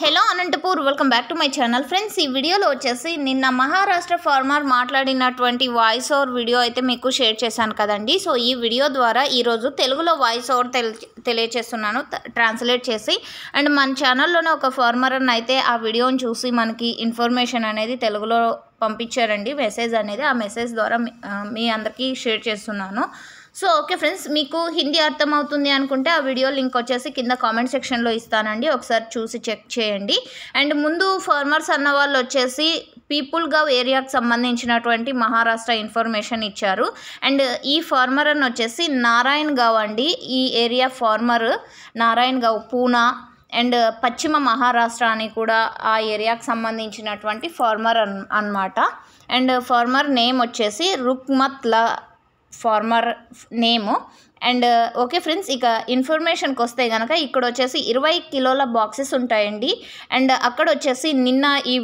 Hello Anantapur welcome back to my channel friends. ఈ వీడియోలో వచ్చేసి నిన్న మహారాష్ట్ర ఫార్మర్ మాట్లాడినటువంటి వాయిస్ ఓవర్ వీడియో అయితే మీకు షేర్ చేశాను కదండి. సో ఈ వీడియో ద్వారా ఈరోజు తెలుగులో వాయిస్ ఓవర్ తెలియచేస్తున్నాను ట్రాన్స్లేట్ చేసి. అండ్ మన ఛానల్లోనే ఒక ఫార్మర్ అని అయితే ఆ వీడియోని చూసి మనకి ఇన్ఫర్మేషన్ అనేది తెలుగులో పంపించారండి, మెసేజ్ అనేది. ఆ మెసేజ్ ద్వారా మీ అందరికీ షేర్ చేస్తున్నాను. సో ఓకే ఫ్రెండ్స్, మీకు హిందీ అర్థమవుతుంది అనుకుంటే ఆ వీడియో లింక్ వచ్చేసి కింద కామెంట్ సెక్షన్లో ఇస్తానండి, ఒకసారి చూసి చెక్ చేయండి. అండ్ ముందు ఫార్మర్స్ అన్న వాళ్ళు వచ్చేసి పీపుల్గావ్ ఏరియాకి సంబంధించినటువంటి మహారాష్ట్ర ఇన్ఫర్మేషన్ ఇచ్చారు. అండ్ ఈ ఫార్మర్ అని వచ్చేసి నారాయణ్ గావ్ అండి. ఈ area farmer Narayangaon, Poona and పశ్చిమ మహారాష్ట్ర అని కూడా ఆ ఏరియాకి సంబంధించినటువంటి ఫార్మర్ అన్నమాట. అండ్ ఫార్మర్ నేమ్ వచ్చేసి రుక్మత్లా farmer name. And okay friends, ఇక ఇన్ఫర్మేషన్కి వస్తే కనుక ఇక్కడ వచ్చేసి 20 కిలోల బాక్సెస్ ఉంటాయండి. అండ్ అక్కడ వచ్చేసి నిన్న ఈ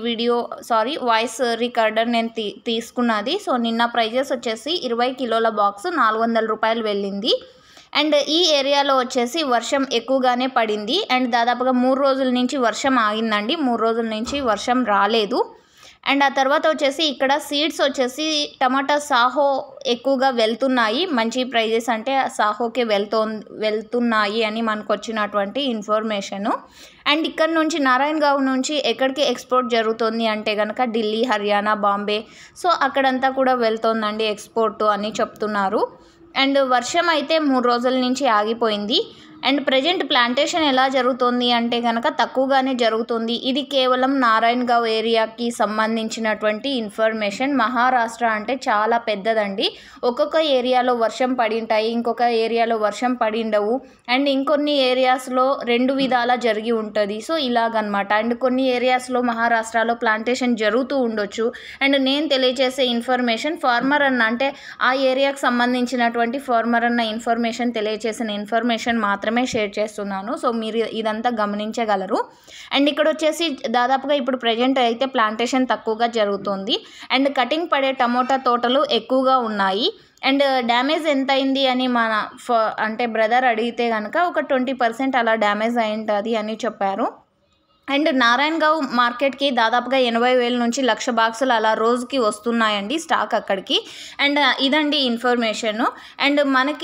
వాయిస్ రికార్డర్ నేను తీసుకున్నది. సో నిన్న ప్రైజెస్ వచ్చేసి 20 కిలోల బాక్స్ 400 రూపాయలు వెళ్ళింది. అండ్ ఈ ఏరియాలో వచ్చేసి వర్షం ఎక్కువగానే పడింది. అండ్ దాదాపుగా 3 రోజుల నుంచి వర్షం ఆగిందండి, 3 రోజుల నుంచి వర్షం రాలేదు. అండ్ ఆ తర్వాత వచ్చేసి ఇక్కడ సీడ్స్ వచ్చేసి టమాటా సాహో ఎక్కువగా వెళ్తున్నాయి, మంచి ప్రైజెస్ అంటే సాహోకే వెళ్తున్నాయి అని మనకు వచ్చినటువంటి ఇన్ఫర్మేషను. అండ్ ఇక్కడ నుంచి నారాయణ్ గావ్ నుంచి ఎక్కడికి ఎక్స్పోర్ట్ జరుగుతుంది అంటే కనుక ఢిల్లీ, హర్యానా, బాంబే, సో అక్కడంతా కూడా వెళ్తోందండి ఎక్స్పోర్ట్ అని చెప్తున్నారు. అండ్ వర్షం అయితే 3 రోజుల నుంచి ఆగిపోయింది. అండ్ ప్రజెంట్ ప్లాంటేషన్ ఎలా జరుగుతుంది అంటే కనుక తక్కువగానే జరుగుతుంది. ఇది కేవలం నారాయణ్ గావ్ ఏరియాకి సంబంధించినటువంటి ఇన్ఫర్మేషన్. మహారాష్ట్ర అంటే చాలా పెద్దదండి, ఒక్కొక్క ఏరియాలో వర్షం పడింటాయి, ఇంకొక ఏరియాలో వర్షం పడిండవు. అండ్ ఇంకొన్ని ఏరియాస్లో 2 విధాలా జరిగి ఉంటుంది. సో ఇలాగనమాట. అండ్ కొన్ని ఏరియాస్లో మహారాష్ట్రలో ప్లాంటేషన్ జరుగుతూ ఉండొచ్చు. అండ్ నేను తెలియజేసే ఇన్ఫర్మేషన్ ఫార్మర్ అన్న అంటే ఆ ఏరియాకి సంబంధించినటువంటి ఫార్మర్ అన్న ఇన్ఫర్మేషన్ తెలియజేసిన ఇన్ఫర్మేషన్ మాత్రమే షేర్ చేస్తున్నాను. సో మీరు ఇదంతా గమనించగలరు. అండ్ ఇక్కడ వచ్చేసి దాదాపుగా ఇప్పుడు ప్రజెంట్ అయితే ప్లాంటేషన్ తక్కువగా జరుగుతుంది. అండ్ కటింగ్ పడే టమోటా తోటలు ఎక్కువగా ఉన్నాయి. అండ్ డ్యామేజ్ ఎంత అయింది అని అంటే బ్రదర్ అడిగితే కనుక ఒక 20% అలా డ్యామేజ్ అయి ఉంటుంది అని చెప్పారు. అండ్ నారాయణ్ గావ్ మార్కెట్కి దాదాపుగా 80,000 నుంచి 1,00,000 బాక్సులు అలా రోజుకి వస్తున్నాయండి స్టాక్ అక్కడికి. అండ్ ఇదండి ఇన్ఫర్మేషను. అండ్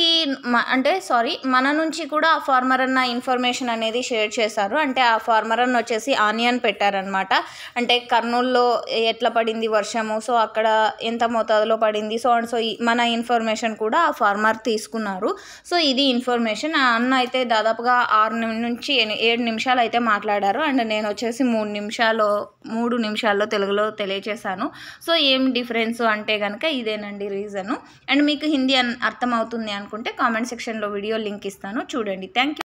మన నుంచి కూడా ఆ ఫార్మర్ అన్న ఇన్ఫర్మేషన్ అనేది షేర్ చేశారు. అంటే ఆ ఫార్మర్ అన్న వచ్చేసి ఆనియన్ పెట్టారనమాట. అంటే కర్నూల్లో ఎట్లా పడింది వర్షము, సో అక్కడ ఎంత మోతాదులో పడింది, సో మన ఇన్ఫర్మేషన్ కూడా ఆ ఫార్మర్ తీసుకున్నారు. సో ఇది ఇన్ఫర్మేషన్. ఆ అన్న అయితే దాదాపుగా 6 నుంచి 7 నిమిషాలు అయితే మాట్లాడారు. అండ్ నేను వచ్చేసి 3 నిమిషాల్లో తెలుగులో తెలియచేశాను. సో ఏం డిఫరెన్స్ అంటే కనుక ఇదేనండి రీజను. అండ్ మీకు హిందీ అర్థమవుతుంది అనుకుంటే కామెంట్ సెక్షన్లో వీడియో లింక్ ఇస్తాను, చూడండి. Thank you.